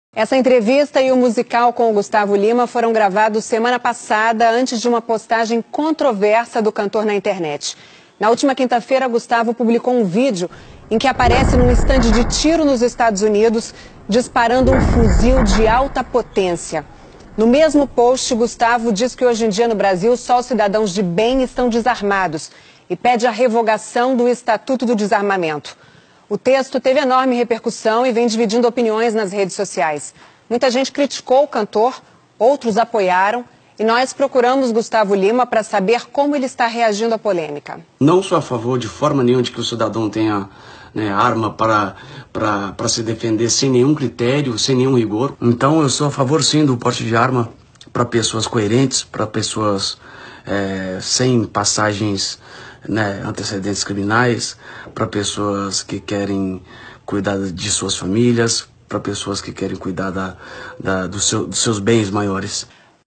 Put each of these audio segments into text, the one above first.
Essa entrevista e o musical com o Gustavo Lima foram gravados semana passada, antes de uma postagem controversa do cantor na internet. Na última quinta-feira, Gustavo publicou um vídeo em que aparece num estande de tiro nos Estados Unidos, disparando um fuzil de alta potência. No mesmo post, Gustavo diz que hoje em dia no Brasil só os cidadãos de bem estão desarmados e pede a revogação do Estatuto do Desarmamento. O texto teve enorme repercussão e vem dividindo opiniões nas redes sociais. Muita gente criticou o cantor, outros apoiaram, e nós procuramos Gustavo Lima para saber como ele está reagindo à polêmica. Não sou a favor de forma nenhuma de que o cidadão tenha arma para se defender sem nenhum critério, sem nenhum rigor. Então eu sou a favor sim do porte de arma para pessoas coerentes, para pessoas sem passagens, antecedentes criminais, para pessoas que querem cuidar de suas famílias, para pessoas que querem cuidar dos seus bens maiores.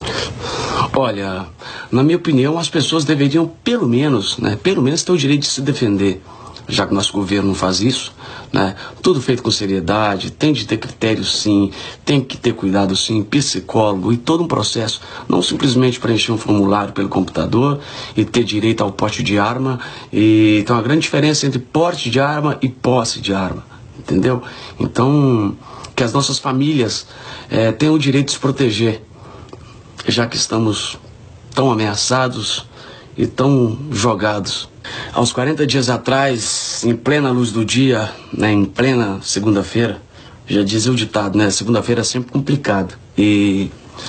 Olha, na minha opinião, as pessoas deveriam pelo menos ter o direito de se defender, já que nosso governo não faz isso, tudo feito com seriedade, tem de ter critério sim, tem que ter cuidado sim, psicólogo e todo um processo, não simplesmente preencher um formulário pelo computador e ter direito ao porte de arma. E tem uma grande diferença entre porte de arma e posse de arma, entendeu? Então, que as nossas famílias tenham o direito de se proteger, já que estamos tão ameaçados e tão jogados. Aos 40 dias atrás, em plena luz do dia, em plena segunda-feira, já dizia o ditado, segunda-feira é sempre complicado. E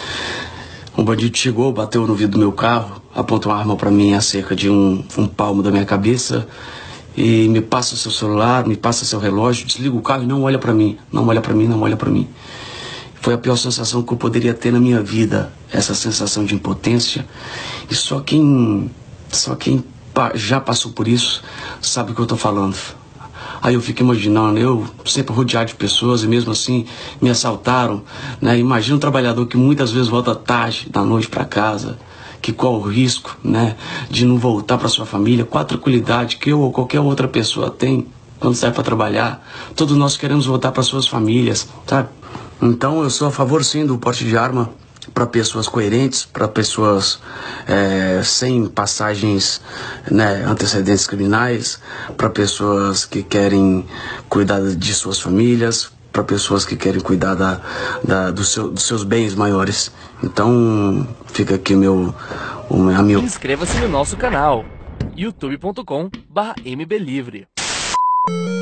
um bandido chegou, bateu no vidro do meu carro, apontou uma arma para mim a cerca de um palmo da minha cabeça e me passa o seu celular, me passa seu relógio, desliga o carro e não olha para mim, não olha para mim, não olha para mim. Foi a pior sensação que eu poderia ter na minha vida, essa sensação de impotência. E só quem já passou por isso sabe o que eu tô falando. Aí eu fico imaginando, eu sempre rodeado de pessoas e mesmo assim me assaltaram, Imagina um trabalhador que muitas vezes volta tarde, da noite para casa, que corre o risco, de não voltar para sua família, com a tranquilidade que eu ou qualquer outra pessoa tem quando sai para trabalhar. Todos nós queremos voltar para suas famílias, sabe? Então eu sou a favor sim do porte de arma para pessoas coerentes, para pessoas sem passagens, antecedentes criminais, para pessoas que querem cuidar de suas famílias, para pessoas que querem cuidar dos seus bens maiores. Então fica aqui a minha... Inscreva-se no nosso canal youtube.com/mblivre.